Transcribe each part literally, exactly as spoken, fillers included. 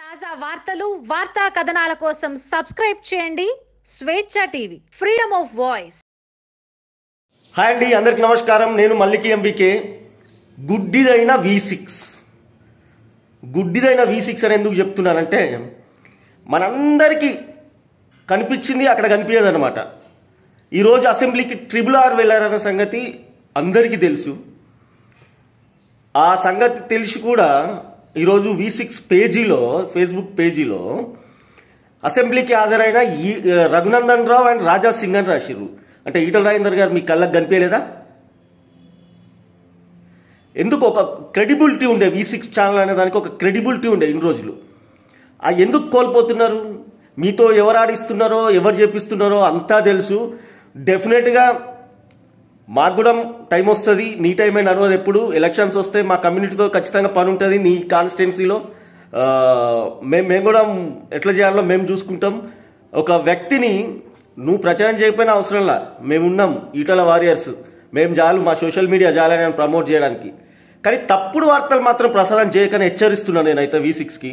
తాజా వార్తలు వార్తా కథనాల కోసం సబ్స్క్రైబ్ చేయండి Swecha TV freedom of voice. Hi అండి, అందరికి నమస్కారం. నేను మల్లికి ఎంవికే. గుడ్డిదైన వి సిక్స్ గుడ్డిదైన వి సిక్స్ అని ఎందుకు చెప్తున్నానంటే, మనందరికీ కనిపించింది అక్కడ కనిపించదన్నమాట. ఈరోజు అసెంబ్లీకి ట్రిపుల్ ఆర్ వెళ్ళారన్న సంగతి అందరికీ తెలుసు. ఆ సంగతి తెలిసి కూడా ఈరోజు వి సిక్స్ పేజీలో, ఫేస్బుక్ పేజీలో అసెంబ్లీకి హాజరైన ఈ రఘునందన్ రావు అండ్ రాజా సింగ్ అని రాసిర్రు. అంటే ఈటల రాజేందర్ గారు మీ కళ్ళకు కనిపించలేదా? ఎందుకు ఒక క్రెడిబిలిటీ ఉండే వి సిక్స్ ఛానల్ అనే దానికి ఒక క్రెడిబిలిటీ ఉండే ఇన్ని రోజులు. ఆ ఎందుకు కోల్పోతున్నారు? మీతో ఎవరు ఆడిస్తున్నారో, ఎవరు చేపిస్తున్నారో అంతా తెలుసు. డెఫినెట్గా మాకు కూడా టైం వస్తుంది. నీ టైం అయినా నడవదు. ఎప్పుడు ఎలక్షన్స్ వస్తే మా కమ్యూనిటీతో ఖచ్చితంగా పని ఉంటుంది. నీ కాన్స్టిట్యున్సీలో మేము మేము కూడా ఎట్లా చేయాలో మేము చూసుకుంటాం. ఒక వ్యక్తిని నువ్వు ప్రచారం చేయకపోయినా అవసరంలా, మేమున్నాం. ఈటల వారియర్స్ మేము చాలు, మా సోషల్ మీడియా చాలని నేను ప్రమోట్ చేయడానికి. కానీ తప్పుడు వార్తలు మాత్రం ప్రసారం చేయకని హెచ్చరిస్తున్నాను నేనైతే వి సిక్స్కి.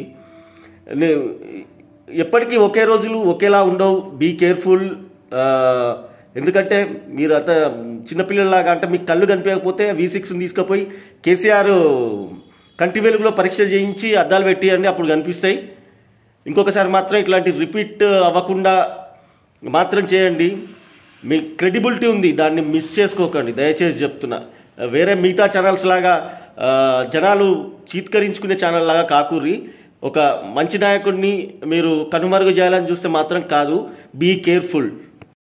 ఎప్పటికీ ఒకే రోజులు ఒకేలా ఉండవు. Be careful. ఎందుకంటే మీరు అంత చిన్నపిల్లలాగా, అంటే మీకు కళ్ళు కనిపించకపోతే వి సిక్స్ని తీసుకుపోయి కేసీఆర్ కంటి వెలుగులో పరీక్ష చేయించి అద్దాలు పెట్టియండి, అప్పుడు కనిపిస్తాయి. ఇంకొకసారి మాత్రం ఇట్లాంటి రిపీట్ అవ్వకుండా మాత్రం చేయండి. మీ క్రెడిబిలిటీ ఉంది, దాన్ని మిస్ చేసుకోకండి దయచేసి చెప్తున్నా. వేరే మిగతా ఛానల్స్ లాగా జనాలు చీత్కరించుకునే ఛానల్ లాగా కాకూర్రి. ఒక మంచి నాయకుడిని మీరు కనుమరుగు చేయాలని చూస్తే మాత్రం కాదు. Be careful.